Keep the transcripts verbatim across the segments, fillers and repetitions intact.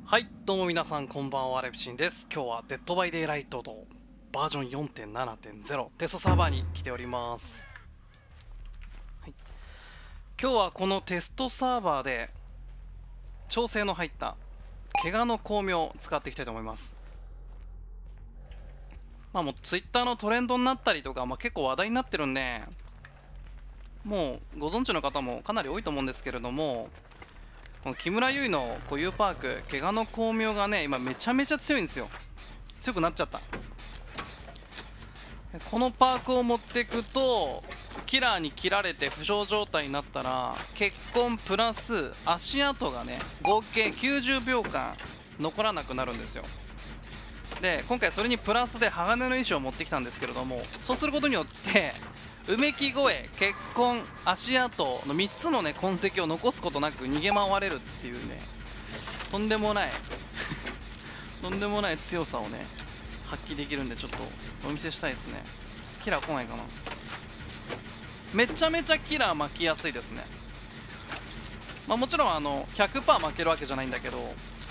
はい、どうも皆さんこんばんは、レプシンです。今日はデッドバイデイライトのバージョン よんてんななてんゼロ テストサーバーに来ております、はい、今日はこのテストサーバーで調整の入った怪我の巧妙を使っていきたいと思います。まあもう Twitter のトレンドになったりとか、まあ、結構話題になってるんでもうご存知の方もかなり多いと思うんですけれども、この木村優衣の固有パーク怪我の巧妙がね今めちゃめちゃ強いんですよ。強くなっちゃった。このパークを持っていくとキラーに切られて負傷状態になったら血痕プラス足跡がね合計きゅうじゅうびょうかん残らなくなるんですよ。で今回それにプラスで鋼の意志を持ってきたんですけれども、そうすることによってうめき声、血痕、足跡のみっつのね痕跡を残すことなく逃げ回れるっていうね、とんでもないとんでもない強さをね発揮できるんで、ちょっとお見せしたいですね。キラー来ないかな。めちゃめちゃキラー巻きやすいですね。まあもちろんあの ひゃくパーセント 負けるわけじゃないんだけど、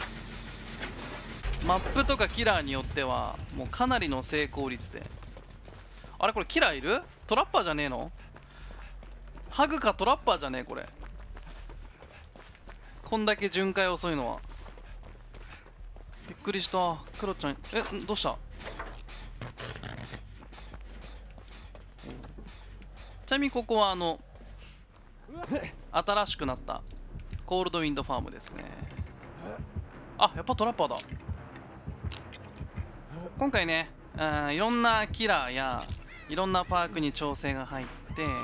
マップとかキラーによってはもうかなりの成功率で。あれこれキラーいる？トラッパーじゃねえの？ハグかトラッパーじゃねえこれ。こんだけ巡回遅いのはびっくりした。クロちゃんえどうした？ちなみにここはあの新しくなったコールドウィンドファームですね。あ、やっぱトラッパーだ。今回ね、うん、いろんなキラーやいろんなパークに調整が入ってよ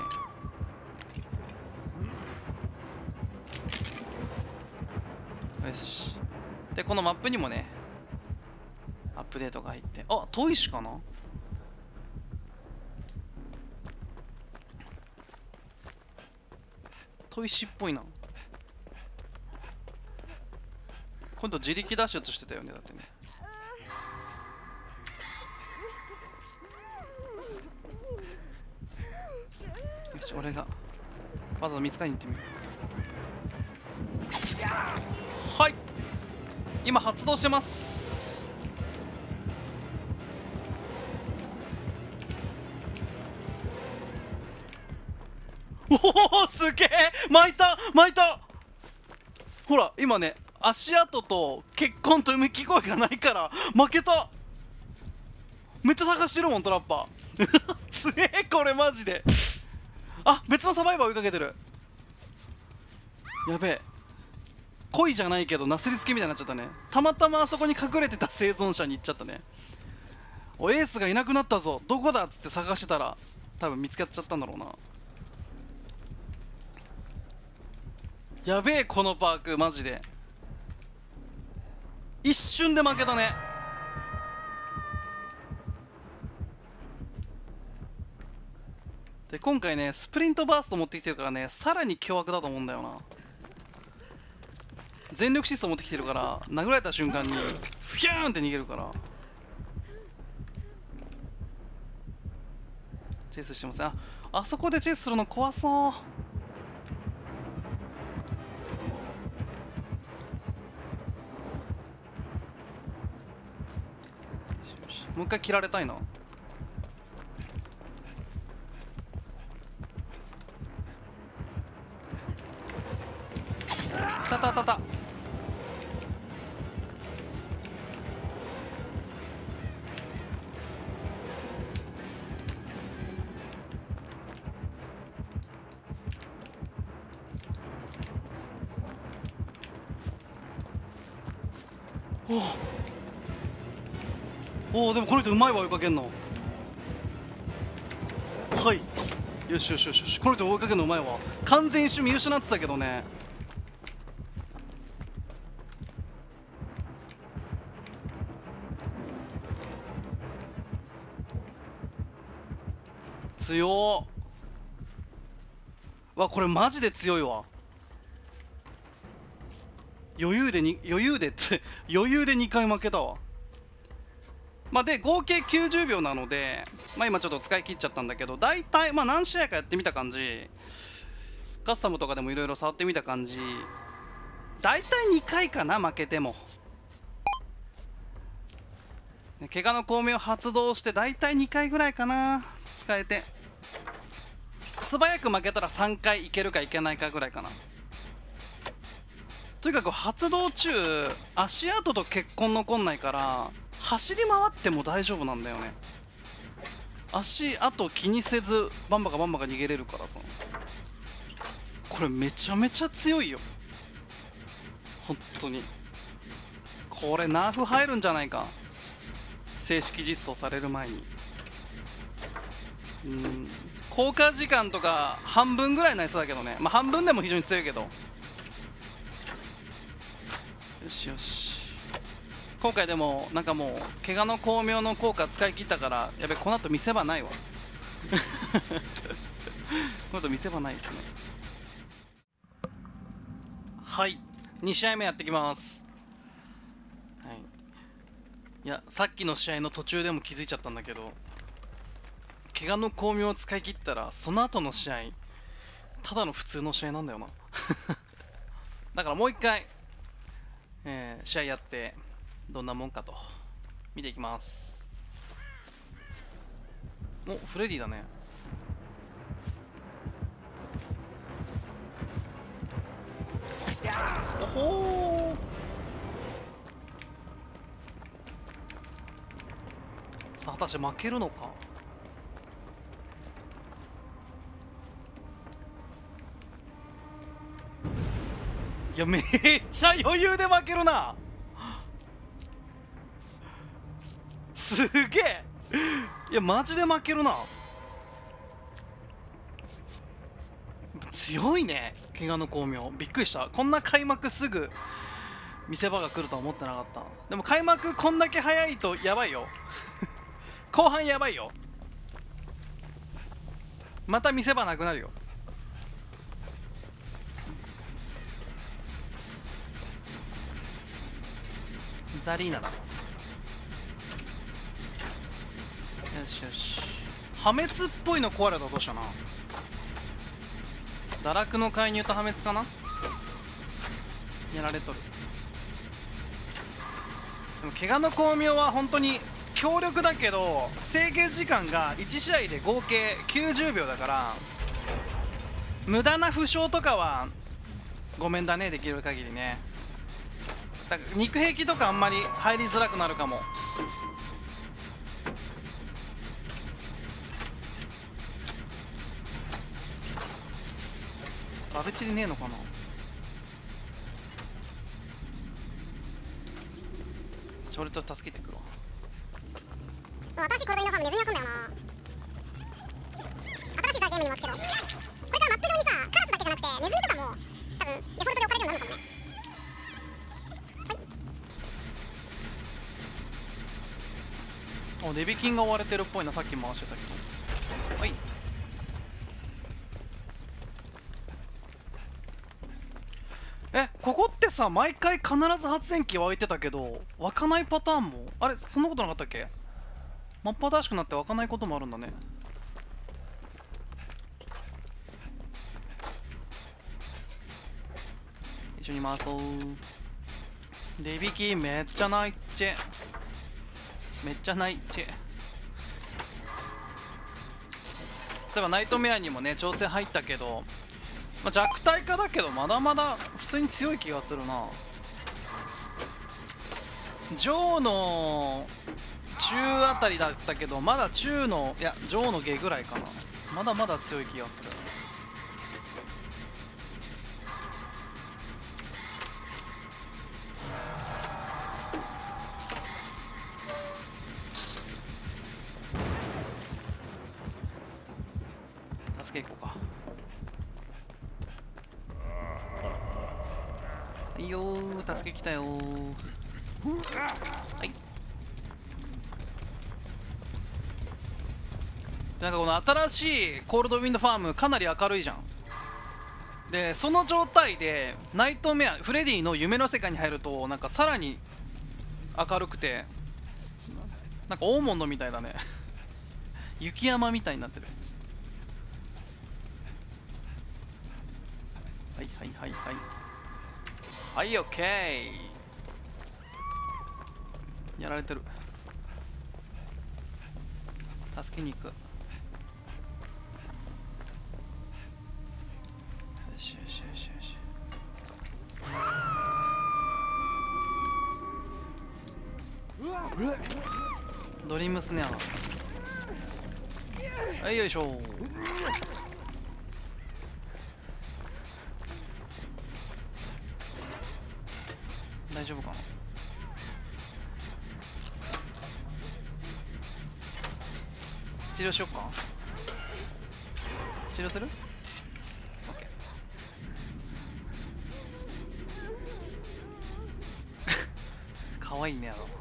し。でこのマップにもねアップデートが入って、あ、砥石かな。砥石っぽいな。今度自力脱出してたよね、だってね。よし、俺がわざわざ見つかりに行ってみよう。はい、今発動してます。おおすげえ、巻いた巻いた。ほら今ね足跡と血痕とうめき声がないから負けた。めっちゃ探してるもんトラッパーつえこれマジで。あ、別のサバイバー追いかけてる。やべえ、恋じゃないけどなすりつけみたいになっちゃったね。たまたまあそこに隠れてた生存者に行っちゃったね。おエースがいなくなったぞ、どこだっつって探してたら多分見つかっちゃったんだろうな。やべえこのパークマジで一瞬で負けたね。で今回ねスプリントバースト持ってきてるからねさらに凶悪だと思うんだよな。全力疾走持ってきてるから殴られた瞬間にフィューンって逃げるから。チェイスしてますね。ああそこでチェイスするの怖そう。よしよし、もう一回切られたいな。たたたた。おおでもこの人うまいわ追いかけんの。はいよしよしよしよし、この人追いかけるのうまいわ。完全一瞬見失ってたけどね。強っ。わこれマジで強いわ。余裕でに余裕でって余裕でにかい負けたわ。まあで合計きゅうじゅうびょうなので、まあ今ちょっと使い切っちゃったんだけど、大体まあ何試合かやってみた感じ、カスタムとかでもいろいろ触ってみた感じ、大体にかいかな負けても。 ね、怪我の巧妙発動してだいたいにかいぐらいかな、使えて。素早く負けたらさんかいいけるかいけないかぐらいかな。とにかく発動中足跡と血痕残んないから走り回っても大丈夫なんだよね。足跡気にせずバンバカバンバカ逃げれるからさ、これめちゃめちゃ強いよ本当に。これナーフ入るんじゃないか、正式実装される前に。うん、効果時間とか半分ぐらいになりそうだけどね。まあ半分でも非常に強いけど。よしよし、今回でもなんかもう怪我の巧妙の効果使い切ったから、やべ、この後見せ場ないわこの後見せ場ないですね。はい、に試合目やってきます。はい、いやさっきの試合の途中でも気づいちゃったんだけど、怪我の巧妙を使い切ったらその後の試合ただの普通の試合なんだよなだからもう一回、えー、試合やってどんなもんかと見ていきます。お、フレディだね。おほー、さあ果たして負けるのか。いやめっちゃ余裕で負けるなすげえ、いやマジで負けるな。強いね怪我の巧妙、びっくりした。こんな開幕すぐ見せ場が来るとは思ってなかった。でも開幕こんだけ早いとやばいよ後半やばいよ、また見せ場なくなるよ。ザリーナだ。よしよし、破滅っぽいの壊れたらどうしたな。堕落の介入と破滅かな。やられとる。でも怪我の巧妙は本当に強力だけど制限時間がいち試合で合計きゅうじゅうびょうだから、無駄な負傷とかはごめんだね、できる限りね。だから肉壁とかあんまり入りづらくなるかも。ラベチリねえのかな。俺と助けてくるわ。 そう、新しいコールドインのファームネズミが来るんだよな。新しいさゲームにもつけろ。これからマップ上にさカラスだけじゃなくてネズミとかも多分デフォルトで置かれるようになるのかもね。 はい、お、デビキンが追われてるっぽいな。さっき回してたけど。はい、え、ここってさ毎回必ず発電機湧いてたけど湧かないパターンもあれ、そんなことなかったっけ。マップ新しくなって湧かないこともあるんだね。一緒に回そう。デビキめっちゃないっちぇ、めっちゃないっちぇ。そういえばナイトメアにもね調整入ったけど、まあ、弱体化だけどまだまだ普通に強い気がするな。ジョーの中あたりだったけどまだ中の、いやジョーの下ぐらいかな。まだまだ強い気がする。助け行こうか。はいよー、助け来たよー。はい。なんかこの新しいコールドウィンドファームかなり明るいじゃん。でその状態でナイトメアフレディの夢の世界に入るとなんかさらに明るくて、なんかオーモンドみたいだね雪山みたいになってる。はいはいはいはいはい、オッケー。やられてる。 助けに行く。よしよしよしよし。ドリームスネア。はい、よいしょ。大丈夫かな。治療しよっか。治療する？ OK。 かわいいね、あの。はい。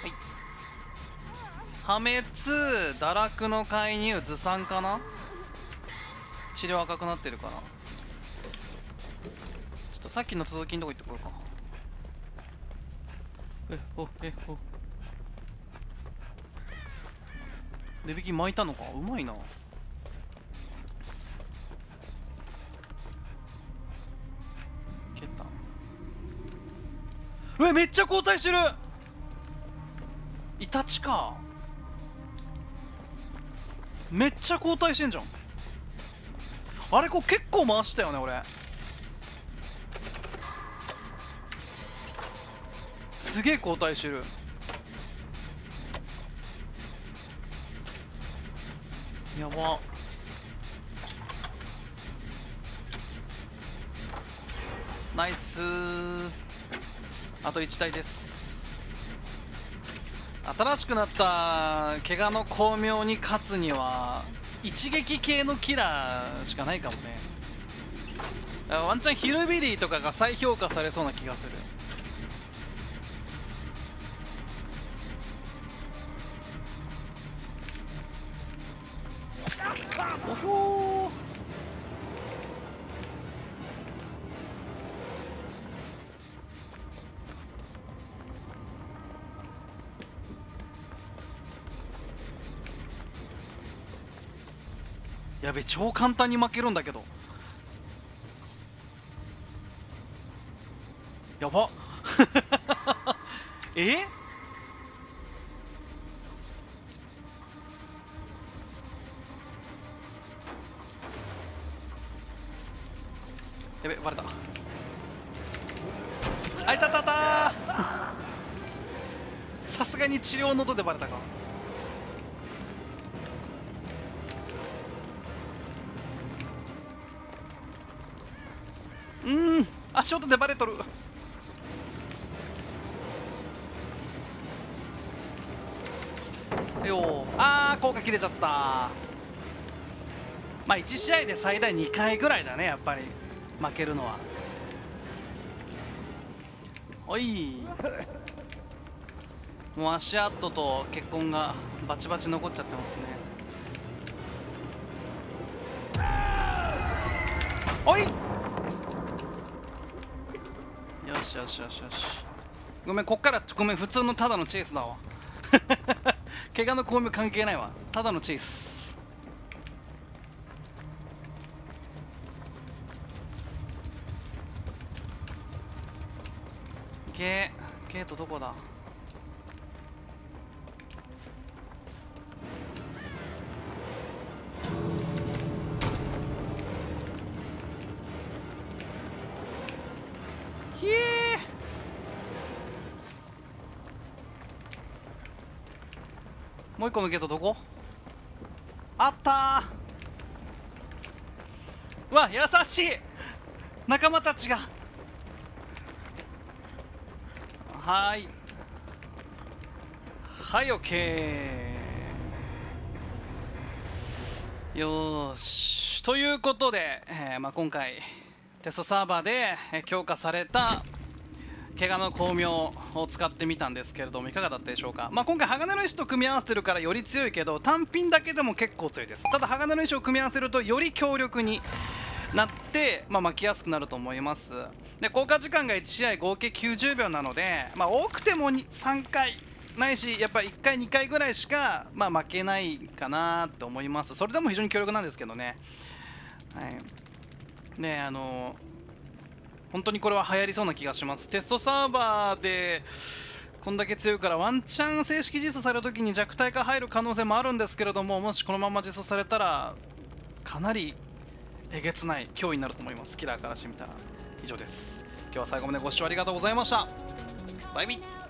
破滅、堕落の介入、ずさんかな。治療赤くなってるから、ちょっとさっきの続きのとこ行ってこようか。えおえお値引き巻いたのか。うまいな。蹴った。うわ、めっちゃ交代してる。イタチか。めっちゃ交代してんじゃん。あれ、こう結構回したよね俺。すげえ交代してる。やば。ナイスー。あといち体です。新しくなった怪我の巧妙に勝つには一撃系のキラーしかないかもね。ワンチャンヒルビリーとかが再評価されそうな気がする。おほー。やべ、超簡単に負けるんだけど。やばえやべ、バレた。あいたたたさすがに治療の音でバレたか。うーん、足音でバレとる。よー、あー、効果切れちゃった。まあいち試合で最大にかいぐらいだね、やっぱり負けるのは。おい、もう足跡と血痕がバチバチ残っちゃってますね。おい、よしよしよしよし。ごめん、こっからごめん、普通のただのチェイスだわ怪我の巧妙関係ないわ、ただのチェイス。ゲーゲートどこだ。ひえー、もう一個のゲートどこあったー。うわ、優しい仲間たちが。はーいはい、オッケー。よーし、ということで、えーまあ、今回テストサーバーで強化された怪我の巧妙を使ってみたんですけれども、いかがだったでしょうか。まあ、今回鋼の石と組み合わせてるからより強いけど、単品だけでも結構強いです。ただ鋼の石を組み合わせるとより強力になって、まあ、巻きやすくなると思います。で、効果時間がいち試合合計きゅうじゅうびょうなので、まあ、多くてもさんかいないし、やっぱいっかいにかいぐらいしか、まあ、負けないかなと思います。それでも非常に強力なんですけどね。はい、ね、あの本当にこれは流行りそうな気がします。テストサーバーでこんだけ強いからワンチャン正式実装される時に弱体化入る可能性もあるんですけれども、もしこのまま実装されたらかなりえげつない脅威になると思います。キラーからしてみたら。以上です。今日は最後までご視聴ありがとうございました。バイビー。